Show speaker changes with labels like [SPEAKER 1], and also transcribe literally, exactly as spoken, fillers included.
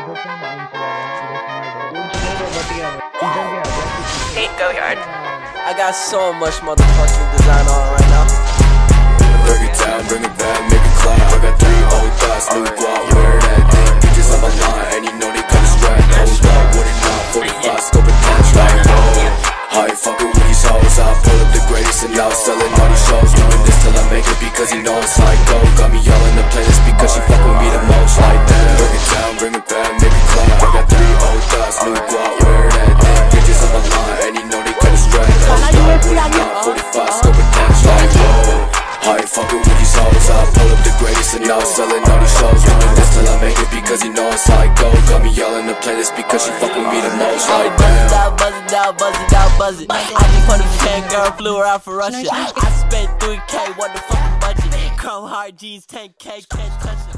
[SPEAKER 1] Go yard. I got so much motherfucking design on right now.
[SPEAKER 2] Bring it down, bring it back, make it clap. I got three old thoughts, new guap, wear that thing. Bitches on my line, and you know they cut a strap. Hold up, what it not, forty-five, scope and patch like whoa. I ain't fucking with these hoes, I pull up the greatest and y'all selling all these shows. Doing this till I make it because you know it's like go. Got me yelling the playlist because she fuck with me the most like that. Bring it down, bring it back, make it clap. I got three old thoughts, new guap, wear that thing. Bitches on my line, and you know they cut a strap. Hold up, what it not, forty-five, scope and patch like whoa. I ain't fucking with these hoes, I pull up the greatest and y'all selling all these shows. Doing this till I make it because you know it's like go. Got me yelling the playlist because she fuck with me the most like damn.
[SPEAKER 1] Buzz it down, buzz it down, buzz it. I just want a fan girl, flew her out for Russia. I spent three K, what the fucking budget. Chrome hard G's, ten K, can't touch it.